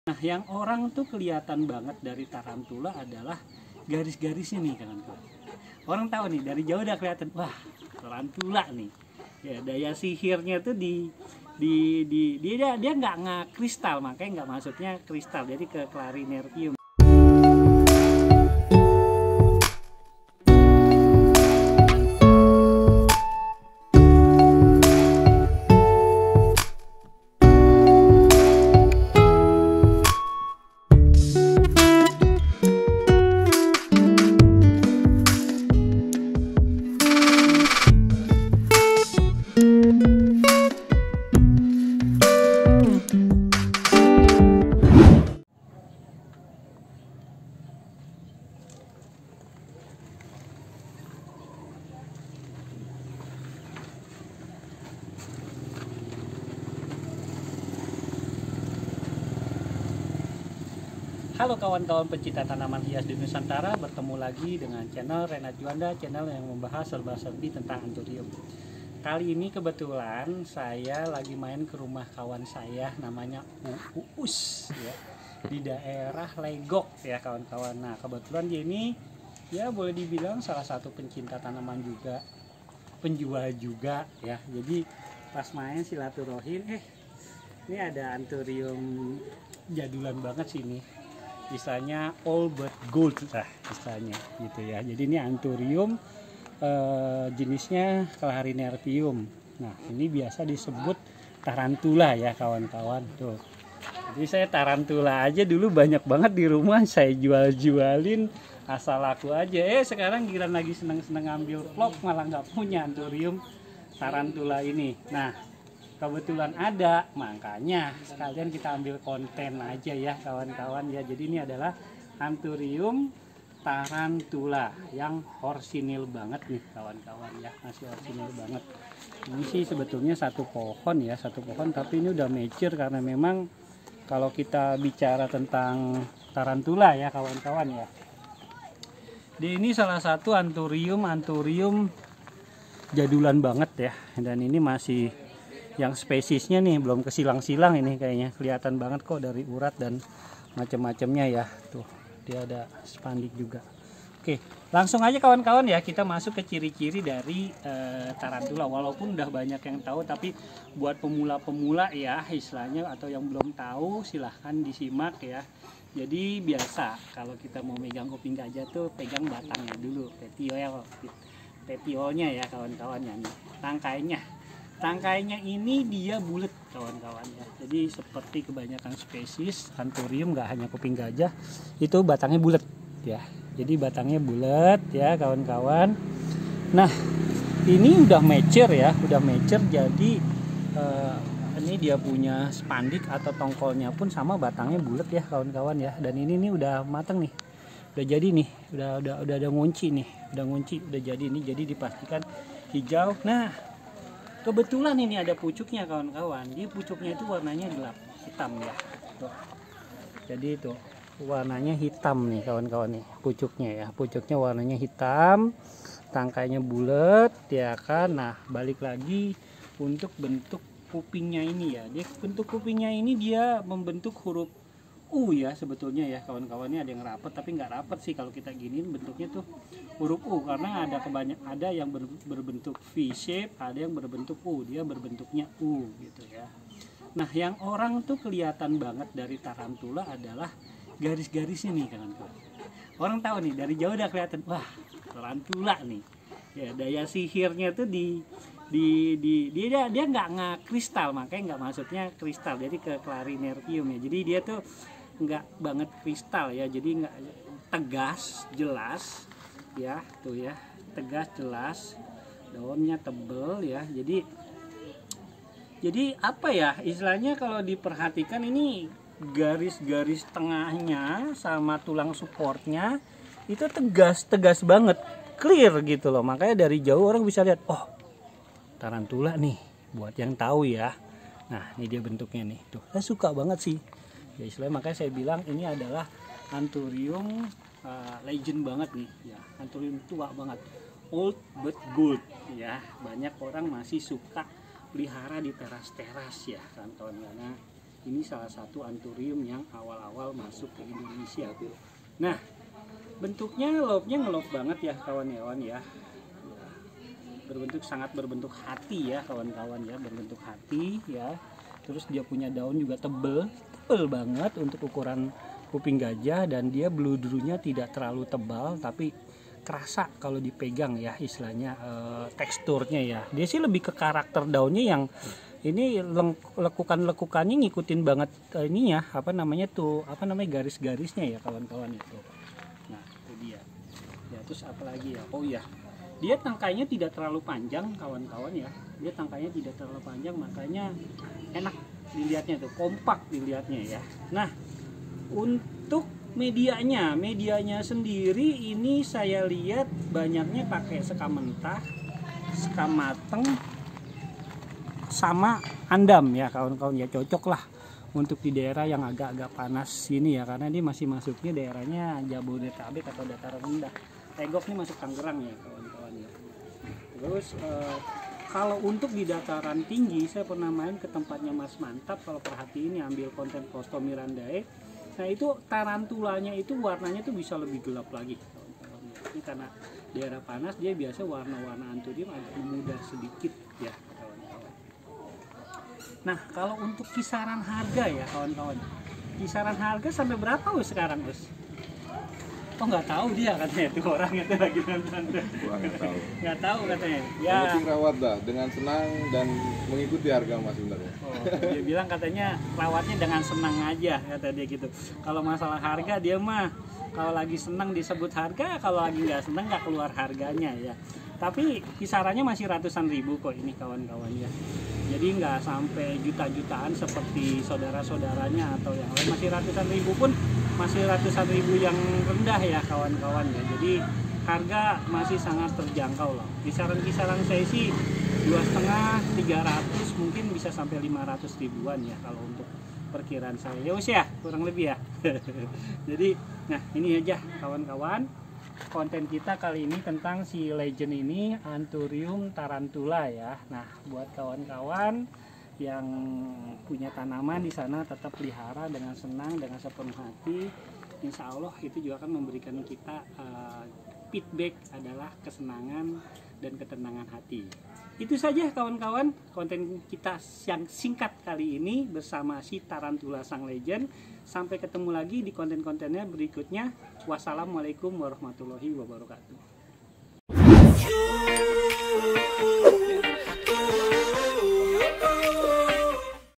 Nah, yang orang tuh kelihatan banget dari tarantula adalah garis-garisnya nih kawan-kawan. Orang tahu nih dari jauh udah kelihatan, wah tarantula nih. Ya daya sihirnya tuh dia nggak kristal, makanya nggak masuknya kristal, jadi ke clarinertium. Halo kawan-kawan pencinta tanaman hias di Nusantara, bertemu lagi dengan channel Renat Juanda, channel yang membahas serba-serbi tentang anthurium. Kali ini kebetulan saya lagi main ke rumah kawan saya namanya Uus ya, di daerah Legok ya kawan-kawan. Nah kebetulan dia ini ya boleh dibilang salah satu pencinta tanaman juga, penjual juga ya. Jadi pas main silaturahim, ini ada anthurium jadulan banget sih ini. Istilahnya all but gold lah istilahnya gitu ya. Jadi ini anthurium jenisnya clarinertium. Nah ini biasa disebut tarantula ya kawan-kawan tuh. Jadi saya tarantula aja dulu banyak banget di rumah saya jualin asal laku aja. Sekarang giliran lagi seneng-seneng ngambil vlog malah nggak punya anthurium tarantula ini. Nah kebetulan ada, makanya sekalian kita ambil konten aja ya kawan-kawan ya. Jadi ini adalah anthurium tarantula yang orsinil banget nih kawan-kawan ya, masih orsinil banget. Ini sih sebetulnya satu pohon ya, satu pohon, tapi ini udah mature karena memang kalau kita bicara tentang tarantula ya kawan-kawan ya. Ini salah satu anthurium jadulan banget ya, dan ini masih yang spesiesnya nih belum kesilang-silang, ini kayaknya kelihatan banget kok dari urat dan macam-macamnya ya. Tuh dia ada spandik juga. Oke, langsung aja kawan-kawan ya, kita masuk ke ciri-ciri dari tarantula. Walaupun udah banyak yang tahu, tapi buat pemula-pemula ya istilahnya, atau yang belum tahu silahkan disimak ya. Jadi biasa kalau kita mau megang kuping gajah tuh pegang batangnya dulu, petiolnya ya kawan-kawan ya. Nih tangkainya ini dia bulat kawan-kawan ya. Jadi seperti kebanyakan spesies anthurium, nggak hanya kuping gajah, itu batangnya bulat ya. Jadi batangnya bulat ya kawan-kawan. Nah ini udah mature ya, jadi ini dia punya spandik atau tongkolnya pun sama, batangnya bulat ya kawan-kawan ya. Dan ini nih udah matang nih, udah jadi nih, udah ada ngunci nih, udah jadi nih, jadi dipastikan hijau. Nah kebetulan ini ada pucuknya kawan-kawan. Di pucuknya itu warnanya gelap hitam ya. Tuh. Jadi itu warnanya hitam nih kawan-kawan nih pucuknya ya. Pucuknya warnanya hitam, tangkainya bulat ya kan. Nah balik lagi untuk bentuk kupingnya ini ya. Bentuk kupingnya ini dia membentuk huruf U ya sebetulnya ya kawan-kawannya. Ada yang rapat tapi nggak rapat sih kalau kita giniin bentuknya tuh huruf U, karena ada yang berbentuk V shape, ada yang berbentuk U, dia berbentuknya U gitu ya. Nah yang orang tuh kelihatan banget dari tarantula adalah garis-garisnya nih kawan-kawan. Orang tahu nih dari jauh udah kelihatan, wah tarantula nih. Ya daya sihirnya tuh dia nggak kristal, makanya nggak masuknya kristal, jadi ke clarinertium ya. Jadi dia tuh nggak banget kristal ya, jadi nggak tegas jelas ya, tuh ya tegas jelas, daunnya tebel ya. Jadi apa ya istilahnya, kalau diperhatikan ini garis-garis tengahnya sama tulang supportnya itu tegas banget, clear gitu loh. Makanya dari jauh orang bisa lihat, oh tarantula nih buat yang tahu ya. Nah ini dia bentuknya nih, tuh saya suka banget sih ya istilahnya. Makanya saya bilang ini adalah anthurium legend banget nih ya, anthurium tua banget, old but gold ya. Banyak orang masih suka pelihara di teras-teras ya kawan-kawan, karena Ini salah satu anthurium yang awal-awal masuk ke Indonesia. Nah, bentuknya lobnya ngelob banget ya kawan-kawan ya. Sangat berbentuk hati ya kawan-kawan ya, berbentuk hati ya. Terus dia punya daun juga tebel banget untuk ukuran kuping gajah, dan dia bluedrunya tidak terlalu tebal tapi kerasa kalau dipegang ya, istilahnya teksturnya ya. Dia sih lebih ke karakter daunnya yang ini lekukannya ngikutin banget ininya garis-garisnya ya kawan-kawan itu. Nah itu dia ya. Terus apalagi ya, oh ya, dia tangkainya tidak terlalu panjang kawan-kawan ya, dia tangkainya tidak terlalu panjang, makanya enak dilihatnya tuh, kompak dilihatnya ya. Nah untuk medianya sendiri ini saya lihat banyaknya pakai sekam mentah, sekam mateng, sama andam ya kawan-kawan ya. Cocok lah untuk di daerah yang agak-agak panas sini ya, karena dia masih masuknya daerahnya Jabodetabek atau dataran rendah. Tegok ini masuk Tangerang ya kawan-kawan ya. Terus kalau untuk di dataran tinggi, saya pernah main ke tempatnya Mas Mantap, kalau perhatiin ya, ambil konten Costo Mirandae. Nah itu tarantulanya itu warnanya tuh bisa lebih gelap lagi kawan-kawan. Ini karena daerah panas, dia biasa warna-warna anthurium agak memudar sedikit ya kawan-kawan. Nah kalau untuk kisaran harga ya kawan-kawan, kisaran harga sampai berapa sekarang Us? Oh nggak tahu dia katanya tuh orang itu lagi nonton tuh. Gua nggak tahu katanya. Ya. Yang penting rawat dah dengan senang dan mengikuti harga Mas sebenarnya. Oh, dia bilang katanya rawatnya dengan senang aja kata dia gitu. Kalau masalah harga dia mah kalau lagi senang disebut harga, kalau lagi nggak senang nggak keluar harganya ya. Tapi kisarannya masih ratusan ribu kok ini kawan-kawan ya. Jadi nggak sampai juta-jutaan seperti saudara-saudaranya atau yang lain, masih ratusan ribu pun masih ratusan ribu yang rendah ya kawan-kawan ya. Jadi harga masih sangat terjangkau lah. Kisaran-kisaran saya sih 2,5, 300 mungkin bisa sampai 500 ribuan ya kalau untuk perkiraan saya. Ya ya kurang lebih ya. Jadi nah ini aja kawan-kawan konten kita kali ini tentang si legend ini, Anthurium tarantula ya. Nah buat kawan-kawan yang punya tanaman di sana tetap pelihara dengan senang, dengan sepenuh hati. Insya Allah itu juga akan memberikan kita feedback adalah kesenangan dan ketenangan hati. Itu saja kawan-kawan konten kita yang singkat kali ini bersama si tarantula sang legend. Sampai ketemu lagi di konten-kontennya berikutnya. Wassalamualaikum warahmatullahi wabarakatuh.